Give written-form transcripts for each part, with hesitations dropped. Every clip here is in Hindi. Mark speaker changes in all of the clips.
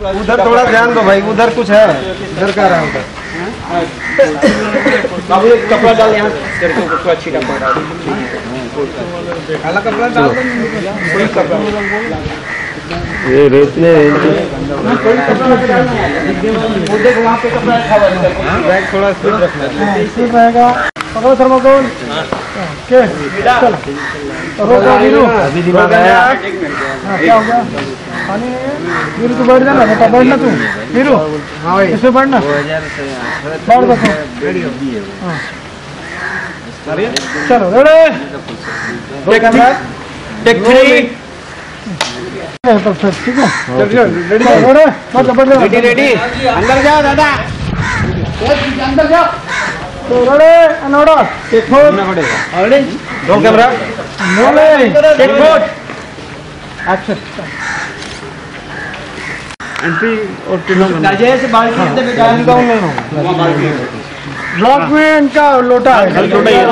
Speaker 1: उधर थोड़ा ध्यान दो भाई, उधर कुछ है, उधर क्या रहा है उधर। बाबू एक कपड़ा डाल यहाँ तेरे को पूरा छीटा पड़ रहा है। काला कपड़ा डाल दो, कोई कपड़ा ये रेत में कोई कपड़ा डाल वो देख वहाँ पे कपड़ा रखा हुआ है, बैग थोड़ा स्पीड रखना स्पीड रहेगा। पकड़ो थर्मोकोल के चल रोको वीरू, अभी दिमाग आया। क्या होगा पानी नहीं है वीरू, तू बैठ जाना, बेटा बैठना तू वीरू। हाँ भाई इसमें बैठना, बैठ दो चलो रेडी टेक 3 ठीक है रेडी रेडी अंदर जाओ दादा, अंदर जाओ तो रेडी अनोडा टेक 4 ऑलरेडी दो camera no take 4 action entry और राजेश बाल्टी से बेटा डाउन लेना ब्लॉक में इनका लोटा है, लोटा है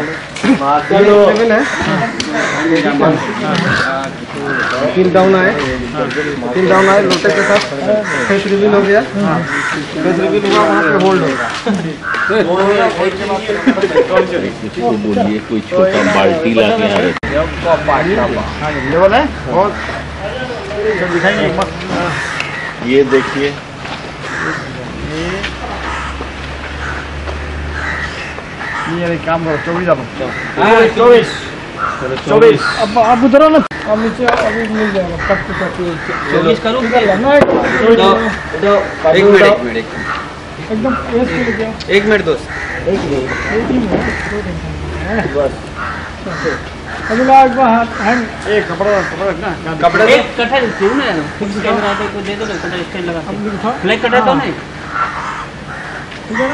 Speaker 1: तीन डाउन आए लोटे के साथ फेस रिवील हो गया, फेस रिवील हुआ वहाँ पे होल्ड होगा।
Speaker 2: बोलिए कोई छोटा बाल्टी ला के
Speaker 1: लेवल है बहुत दिखाएंगे।
Speaker 2: ये देखिए
Speaker 1: ये काम करो 24 डालो 24 अब उधर ना, अब नीचे अभी मिल जाएगा तक 24 करूँ ना एकदम एक मिनट दोस्त एक मिनट बस अभी ला एक बार हैंड एक कपड़ा रखना, कपड़ा
Speaker 3: एक कटर क्यों ना फिक्स कैमरा पे को दे दो, कटर स्टैंड लगा फ्लैग कटर तो नहीं
Speaker 1: ठीक है ना।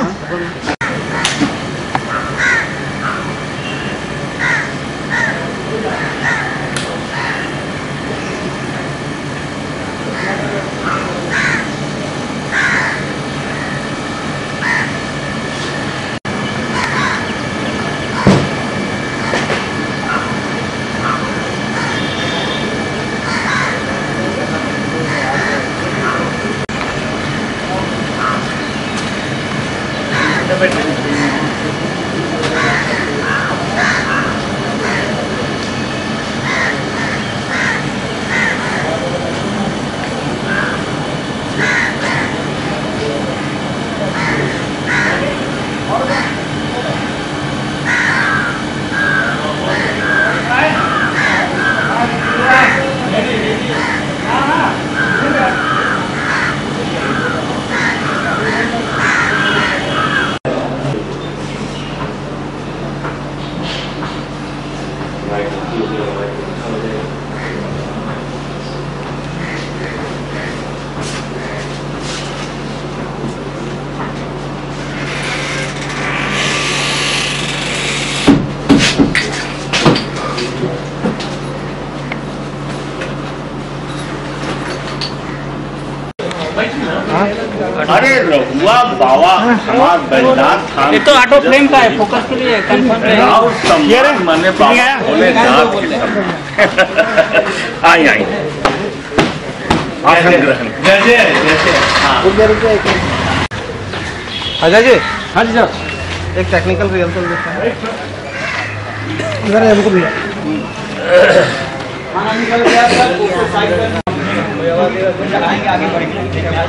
Speaker 2: अरे रहुआ बाबा हमार बैजनाथ खान,
Speaker 3: ये तो ऑटो फ्रेम का है, फोकस के लिए कंफर्म है।
Speaker 2: मैंने बाबा बोले नाथ के आई आई आसन ग्रहण जैसे
Speaker 1: अजय जी। हाँ जी सर, एक टेक्निकल रिहर्सल देखते हैं इधर हमको भी आगे बढ़ेंगे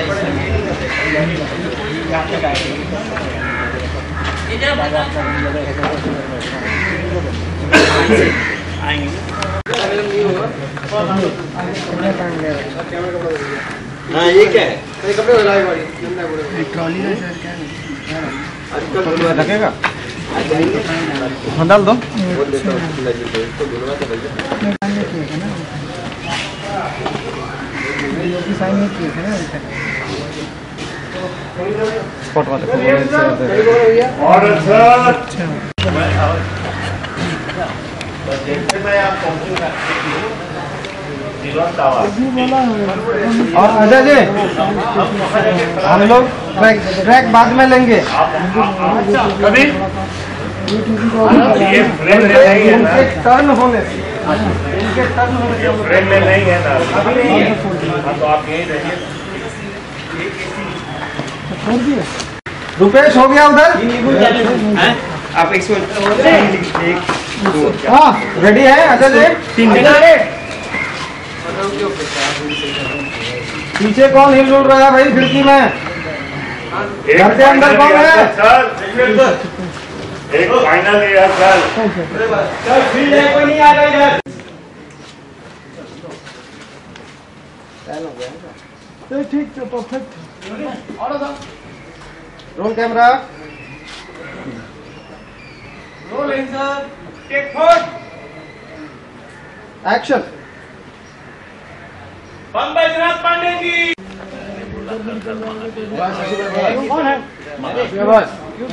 Speaker 1: हाँ ये क्या है, कपड़े ट्रॉली है सर, क्या लगेगा डाल दो साइन नहीं किए थे ना स्पॉट वाले को
Speaker 2: और सर
Speaker 1: और अजय जी हम लोग ट्रैक बाद में लेंगे
Speaker 2: कभी
Speaker 1: टर्न होने
Speaker 2: फ्रेम में नहीं है ना, तो आप यही रहिए।
Speaker 1: रुपेश हो गया उधर?
Speaker 2: आप 101
Speaker 1: हाँ रेडी है अजय जी? 3 पीछे कौन हिल डुल रहा है भाई खिड़की में? घर के अंदर कौन है?
Speaker 4: एक फाइनल है यार सर।
Speaker 1: कोई नहीं आ रहा इधर। ठीक है perfect. Roll camera. Rolling sir. Take 4। Action.
Speaker 4: Baijnath Pandey ji.
Speaker 1: कौन है? बस।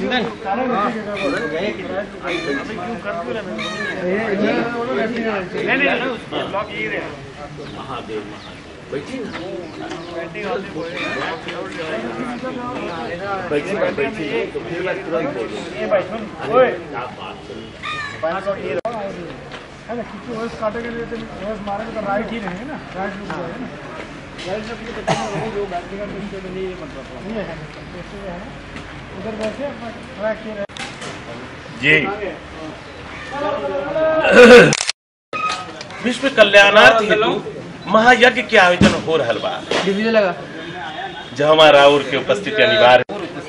Speaker 1: काटेंगे मारेंगे तो राइट ही रहेंगे ना, राइट लुक जाएगा ना, राइट लुक जो बैठेगा तो इसके लिए ये मतलब नहीं है उधर बैठे ट्रैक ही रहे
Speaker 4: जी। विश्व कल्याणार्थ हेतु महायज्ञ के आयोजन हो रहल बा। जहाँ राउर के उपस्थिति अनिवार्य,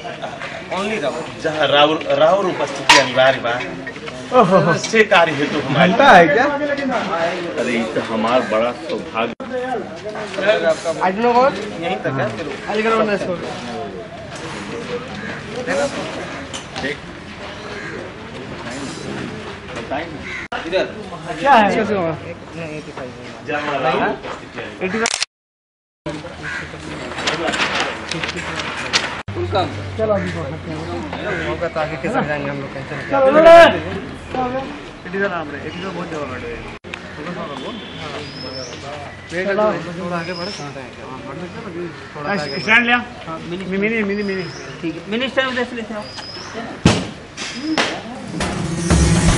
Speaker 4: जहाँ राउर उपस्थिति अनिवार्य बा से कार्य हेतु हमारे
Speaker 1: है क्या?
Speaker 2: अरे ये तो हमारा बड़ा सौभाग्य।
Speaker 1: यहीं तक है इधर क्या है?
Speaker 4: जहाँ राउर उपस्थिति
Speaker 1: चलो अभी होगा तो आगे कैसे जाएंगे हम लोग? चलो नाम रे एक बहुत जगह थोड़ा आगे बढ़ सकते हैं थोड़ा स्टैंड लिया। मिनी ठीक है, मिनी स्टैंड उधर से लेते आओ।